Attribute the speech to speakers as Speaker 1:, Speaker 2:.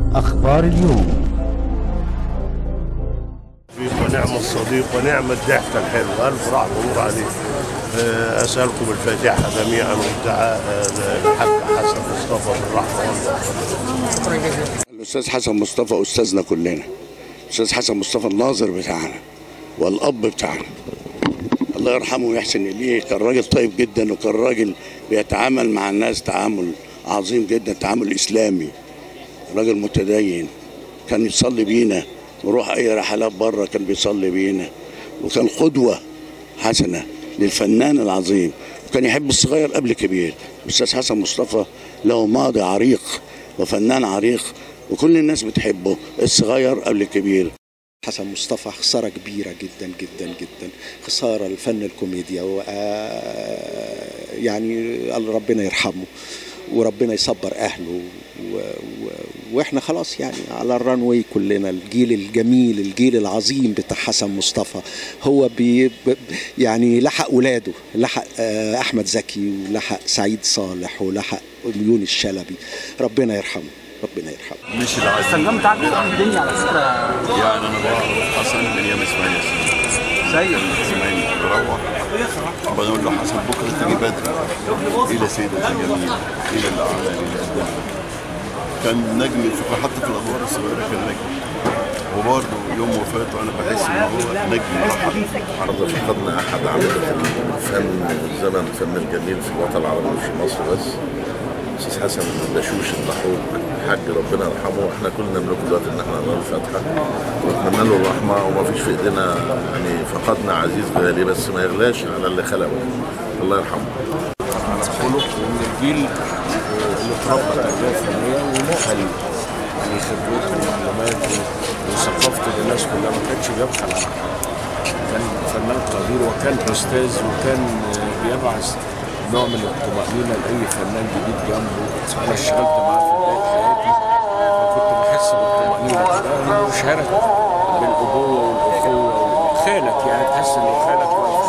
Speaker 1: أخبار اليوم.
Speaker 2: ونعم الصديق ونعم الضحكة الحلوة، ألف رحمة ونور عليك. أسألكم الفاتحة جميعا والدعاء للحاج حسن مصطفى بالرحمة والبركة.
Speaker 3: الأستاذ حسن مصطفى أستاذنا كلنا. الأستاذ حسن مصطفى الناظر بتاعنا والأب بتاعنا، الله يرحمه ويحسن إليه. كان راجل طيب جدا، وكان راجل بيتعامل مع الناس تعامل عظيم جدا، تعامل إسلامي. راجل متدين، كان يصلي بينا، نروح أي رحلات بره كان بيصلي بينا، وكان قدوة حسنة للفنان العظيم، وكان يحب الصغير قبل الكبير. الأستاذ حسن مصطفى له ماضي عريق وفنان عريق، وكل الناس بتحبه، الصغير قبل الكبير.
Speaker 4: حسن مصطفى خسارة كبيرة جدا جدا جدا، خسارة لفن الكوميديا، يعني ربنا يرحمه وربنا يصبر أهله، واحنا خلاص يعني على الرانوي كلنا. الجيل الجميل، الجيل العظيم بتاع حسن مصطفى هو يعني لحق ولاده، لحق أحمد زكي، ولحق سعيد صالح، ولحق يونس الشلبي. ربنا يرحمه، ربنا يرحمه.
Speaker 5: مش العادي السلام بتاعك الدنيا على فكره. يعني انا بعرف حسن من ايام اسماعيل ياسين. زي اسماعيل بروح بقول له حسن بكره تيجي بدري الى سيدة الجميل، الى الاعلى، الى الدنيا. كان نجم حتى في الادوار الصغيره كان نجم، وبرضه يوم وفاته انا بحس ان هو نجم رحل.
Speaker 6: النهارده فقدنا احد عمالقه الفن الجميل في الوطن العربي مش في مصر بس. الاستاذ حسن بشوش الضحوك الحاج ربنا يرحمه. احنا كلنا نملك دلوقتي ان احنا نقرا الفاتحه ونتمنى له الرحمه، وما فيش في ايدينا يعني. فقدنا عزيز غالي بس ما يغلاش على اللي خلقه، الله يرحمه.
Speaker 7: على خلق من الجيل اللي اتربى تربيه فنيه ومؤهل، يعني خبرته ومعلوماته وثقافته للناس كلها، ما كانش بيبخل على حد. كان فنان قدير وكان استاذ، وكان بيبعث نوع من الطمأنينة لأي فنان جديد جنبه. أنا اشتغلت معاه في بداية حياتي، وكنت بحس بالطمأنينة كده، مشعرة بالأبوة والأخوة وخالك، يعني تحس إن خالك